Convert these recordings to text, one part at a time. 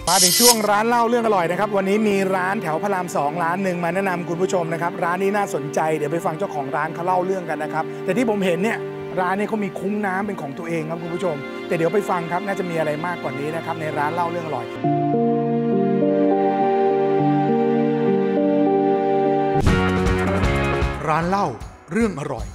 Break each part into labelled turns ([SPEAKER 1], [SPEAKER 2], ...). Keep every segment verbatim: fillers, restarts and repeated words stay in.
[SPEAKER 1] มาถึงช่วงร้านเล่าเรื่องอร่อยนะครับวันนี้มีร้านแถวพระรามสองร้านหนึ่งมาแนะนำคุณผู้ชมนะครับร้านนี้น่าสนใจเดี๋ยวไปฟังเจ้าของร้านเขาเล่าเรื่องกันนะครับแต่ที่ผมเห็นเนี่ยร้านนี้เขามีคุ้งน้ำเป็นของตัวเองครับคุณผู้ชมแต่เดี๋ยวไปฟังครับน่าจะมีอะไรมากกว่านี้นะครับในร้านเล่าเรื่องอร่อยร้านเล่าเรื่องอร่อย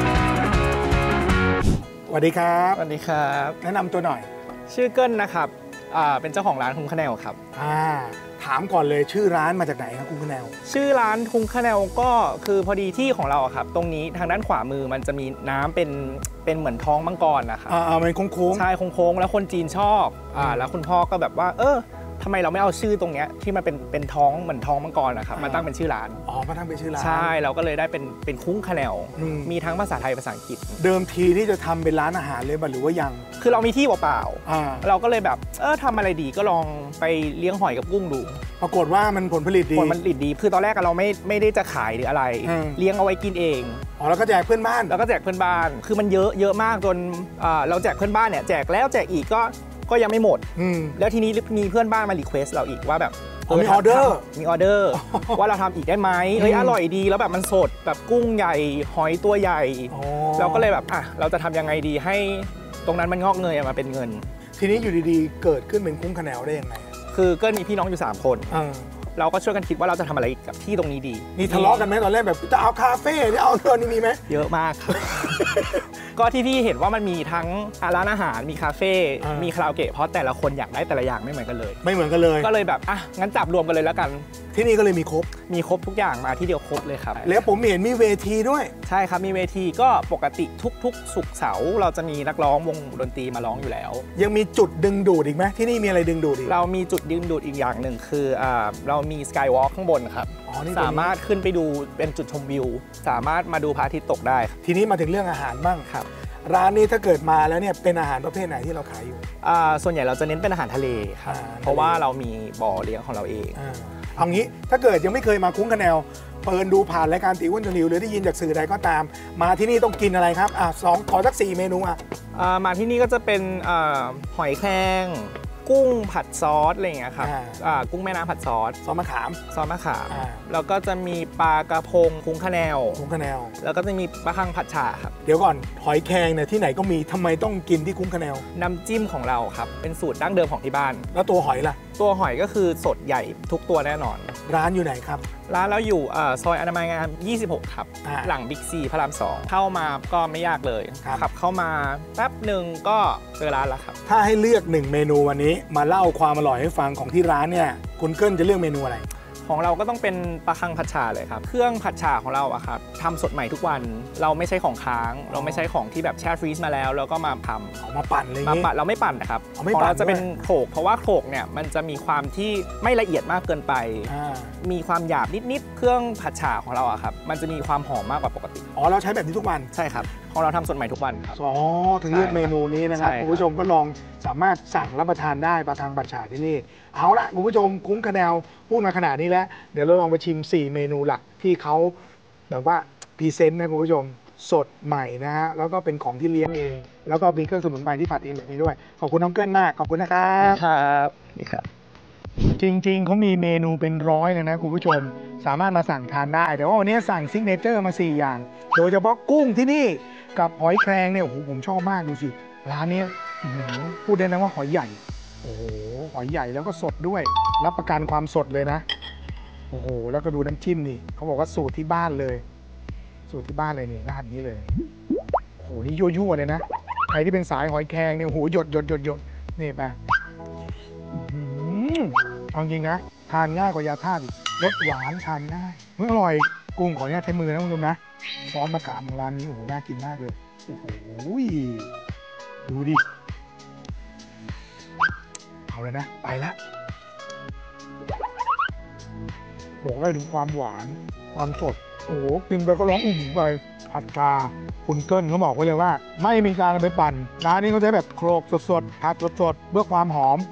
[SPEAKER 1] สวัสดีครับ
[SPEAKER 2] สวัสดีครับ
[SPEAKER 1] แนะนำตัวหน่อย
[SPEAKER 2] ชื่อเกิ้ลนะครับเป็นเจ้าของร้านคุ้งคะแนวครับ
[SPEAKER 1] ถามก่อนเลยชื่อร้านมาจากไหนครับคุ้งคะแนว
[SPEAKER 2] ชื่อร้านคุ้งคะแนวก็คือพอดีที่ของเราครับตรงนี้ทางด้านขวามือมันจะมีน้ำเป็นเป็นเหมือนท้องมังกรนะครับ
[SPEAKER 1] อ่าเป็นโค้ง
[SPEAKER 2] ๆใช่โค้งๆแล้วคนจีนชอบอ่าแล้วคุณพ่อก็แบบว่าเออทำไมเราไม่เอาชื่อตรงเนี้ยที่มันเป็นเป็นท้องเหมือนท้องมังกรนะครับมาตั้งเป็นชื่อร้าน
[SPEAKER 1] อ๋อมาตั้งเป็นชื่อร้าน
[SPEAKER 2] ใช่เราก็เลยได้เป็นเป็นคุ้งคะแนวมีทั้งภาษาไทยภาษาอังกฤษ
[SPEAKER 1] เดิมทีที่จะทำเป็นร้านอาหารเลยหรือว่ายัง
[SPEAKER 2] คือเรามีที่เปล่าๆเราก็เลยแบบเออทำอะไรดีก็ลองไปเลี้ยงหอยกับกุ้งดู
[SPEAKER 1] ปรากฏว่ามันผลผลิตดี
[SPEAKER 2] ผลผลิตดีคือตอนแรกเราไม่ไม่ได้จะขายหรืออะไรเลี้ยงเอาไว้กินเอง
[SPEAKER 1] อ๋อแล้วก็แจกเพื่อนบ้าน
[SPEAKER 2] แล้วก็แจกเพื่อนบ้านคือมันเยอะเยอะมากจนเราแจกเพื่อนบ้านเนี่ยแจกแล้วแจกอีกก็ก็ยังไม่หมดแล้วทีนี้มีเพื่อนบ้านมารีเควสเราอีกว่าแบบ
[SPEAKER 1] มีออเดอร์
[SPEAKER 2] มีออเดอร์ว่าเราทำอีกได้ไหมเฮ้ยอร่อยดีแล้วแบบมันสดแบบกุ้งใหญ่หอยตัวใหญ่เราก็เลยแบบอ่ะเราจะทำยังไงดีให้ตรงนั้นมันงอกเงยมาเป็นเงิน
[SPEAKER 1] ทีนี้อยู่ดีๆเกิดขึ้นเป็นคุ้งคะแนวได้ยังไง
[SPEAKER 2] คือก็มีพี่น้องอยู่สามคนเราก็ช่วยกันคิดว่าเราจะทำอะไรกับที่ตรงนี้ดี
[SPEAKER 1] มีทะเลาะกันไหมตอนแรกแบบจะเอาคาเฟ่จะเอาเงินนี่มีไหม
[SPEAKER 2] เยอะมากครับก็ที่พี่เห็นว่ามันมีทั้งร้านอาหารมีคาเฟ่มีคาราโอเกะเพราะแต่ละคนอยากได้แต่ละอย่างไม่เหมือนกันเลย
[SPEAKER 1] ไม่เหมือนกันเลย
[SPEAKER 2] ก็เลยแบบอ่ะงั้นจับรวมกันเลยแล้วกัน
[SPEAKER 1] ที่นี่ก็เลยมีครบ
[SPEAKER 2] มีครบทุกอย่างมาที่เดียวครบเลยครับ
[SPEAKER 1] แล้วผมเห็นมีเวทีด้วย
[SPEAKER 2] ใช่ครับมีเวทีก็ปกติทุกๆศุกร์เสาร์เราจะมีนักร้องวงดนตรีมาร้องอยู่แล้ว
[SPEAKER 1] ยังมีจุดดึงดูดอีกไหมที่นี่มีอะไรดึงดูดอีก
[SPEAKER 2] เรามีจุดดึงดูดอีกอย่างหนึ่งคืออ่าเรามีสกายวอล์กข้างบนครับสามารถขึ้นไปดูเป็นจุดชมวิวสามารถมาดูพระอาทิตย์ตกได้
[SPEAKER 1] ทีนี้มาถึงเรื่องอาหารบ้าง
[SPEAKER 2] ครับ
[SPEAKER 1] ร้านนี้ถ้าเกิดมาแล้วเนี่ยเป็นอาหารประเภทไหนที่เราขายอยู่
[SPEAKER 2] ส่วนใหญ่เราจะเน้นเป็นอาหารทะเลครับเพราะว่าเรามีบ่อเลี้ยงของเราเอง
[SPEAKER 1] เอางี้ถ้าเกิดยังไม่เคยมาคุ้งคะแนวเปิดดูผ่านรายการตีอ้วนชวนหิวหรือได้ยินจากสื่อใดก็ตามมาที่นี่ต้องกินอะไรครับอ่ะสองขอสักสี่เมนูอ่ะ
[SPEAKER 2] มาที่นี่ก็จะเป็นหอยแครงกุ้งผัดซอสอะไรอย่างเงี้ยครับกุ้งแม่น้ำผัดซอส
[SPEAKER 1] ซอสมะขาม
[SPEAKER 2] ซอสมะขามแล้วก็จะมีปลากระพงคุ้งคะแนว
[SPEAKER 1] คุ้งคะแนว
[SPEAKER 2] แล้วก็จะมีปลาคังผัดฉ่าครับ
[SPEAKER 1] เดี๋ยวก่อนหอยแครงเนี่ยที่ไหนก็มีทำไมต้องกินที่คุ้งคะแนว
[SPEAKER 2] น้ำจิ้มของเราครับเป็นสูตรดั้งเดิมของที่บ้าน
[SPEAKER 1] แล้วตัวหอยล่ะ
[SPEAKER 2] ตัวหอยก็คือสดใหญ่ทุกตัวแน่นอน
[SPEAKER 1] ร้านอยู่ไหนครับ
[SPEAKER 2] ร้านเราอยู่ซอยอนามัยงามยี่สิบหกครับหลังบิ๊กซีพระรามสองเข้ามาก็ไม่ยากเลยขับเข้ามาแป๊บหนึ่งก็เจอร้านแล้วครับ
[SPEAKER 1] ถ้าให้เลือกหนึ่งเมนูวันนี้มาเล่าความอร่อยให้ฟังของที่ร้านเนี่ยคุณเกิ้ลจะเลือกเมนูอะไร
[SPEAKER 2] ของเราก็ต้องเป็นปลาคังผัดฉ่าเลยครับเครื่องผัดฉ่าของเราอะครับทำสดใหม่ทุกวันเราไม่ใช่ของค้างเราไม่ใช่ของที่แบบแช่ฟรีซมาแล้วแล้วก็มาทำ
[SPEAKER 1] เอามาปั่นเลย
[SPEAKER 2] มาปั่นเราไม่ปั่นนะครับของเราจะเป็นโขลกเพราะว่าโขลกเนี่ยมันจะมีความที่ไม่ละเอียดมากเกินไปมีความหยาบนิดๆเครื่องผัดฉ่าของเราอะครับมันจะมีความหอมมากกว่าปกติ
[SPEAKER 1] อ๋อเราใช้แบบนี้ทุกวัน
[SPEAKER 2] ใช่ครับของเราทำสดใหม่ทุกวันครับ
[SPEAKER 1] อ๋อถึงเลือกเมนูนี้นะครับคุณผู้ชมก็ลองสามารถสั่งรับประทานได้ปลาคังผัดฉ่าที่นี่เอาละคุณผู้ชมคุ้งคะแนวพูดมาขนาดนี้แล้วเดี๋ยวเราลองไปชิมสี่เมนูหลักที่เขาแบบว่าพรีเซนต์นะคุณผู้ชมสดใหม่นะฮะแล้วก็เป็นของที่เลี้ยงเองแล้วก็มีเครื่องสมุนไพรที่ผัดเองแบบนี้ด้วยขอบคุณน้องเกิ้ลมากขอบคุณนะครับ
[SPEAKER 2] ครับนี่ครับ
[SPEAKER 1] จริงๆเขามีเมนูเป็นร้อยเลยนะคุณผู้ชมสามารถมาสั่งทานได้แต่ว่าวันนี้สั่งซิกเนเจอร์มาสี่อย่างโดยเฉพาะกุ้งที่นี่กับหอยแครงเนี่ยโอ้โหผมชอบมากดูสิร้านนี้พูดได้นะว่าหอยใหญ่โอ้โหหอยใหญ่แล้วก็สดด้วยรับประกันความสดเลยนะโอ้โหแล้วก็ดูน้ำจิ้มนี่เขาบอกว่าสูตรที่บ้านเลยสูตรที่บ้านเลยนี่ราดนี้เลยโอ้โหนี่ยั่วๆเลยนะใครที่เป็นสายหอยแครงเนี่ยโอ้โหหยดหยดหยดหยดนี่ไปเอาจริงนะทานง่ายกว่ายาธาตุรสหวานทานง่ายเมื่ออร่อยกุ้งขออนุญาตใช้มือนะคุณผู้ชมนะซอสมะขามของร้านนี้โอ้โหน่ากินมากเลยโอ้โหดูดิเอาเลยนะไปแล้วบอกได้ถึงความหวานความสดโอ้โหกินไปก็ร้องอุ่มไปผัดชาคุณเกิ้ลเขาบอกไว้เลยว่าไม่มีการไปปั่นร้านนี้เขาใช้แบบโขลกสดๆผัดสดๆเพื่อความหอม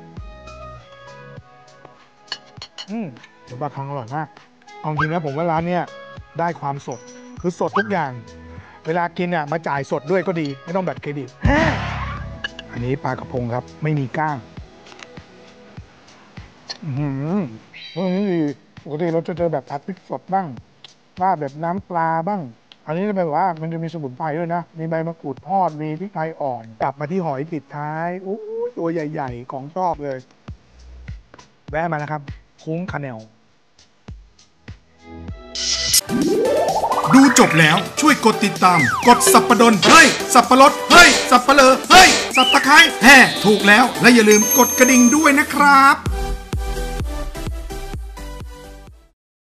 [SPEAKER 1] อืมเดี๋ยวปลาคังอร่อยมากเอาจริงนะผมว่าร้านเนี้ยได้ความสดคือสดทุกอย่างเวลากินอ่ะมาจ่ายสดด้วยก็ดีไม่ต้องแบบเครดิตอันนี้ปลากระพงครับไม่มีก้างอืมเฮ้ยปกติเราจะเจอแบบผัดพริกสดบ้างราดแบบน้ำปลาบ้าง อันนี้จะเป็นแบบว่ามันจะมีสมุนไพรด้วยนะ มีใบมะกรูดทอด มีพริกไทยอ่อน กลับมาที่หอยปิดท้ายโอ้ยตัวใหญ่ๆ ของชอบเลย แวะมานะครับ คุ้งคาแนล
[SPEAKER 3] ดูจบแล้วช่วยกดติดตาม กดสับปะดนเฮ้ยสับปะรดเฮ้ยสับปะเลอเฮ้ยสับตะไคร้แห่ถูกแล้วและอย่าลืมกดกระดิ่งด้วยนะครับ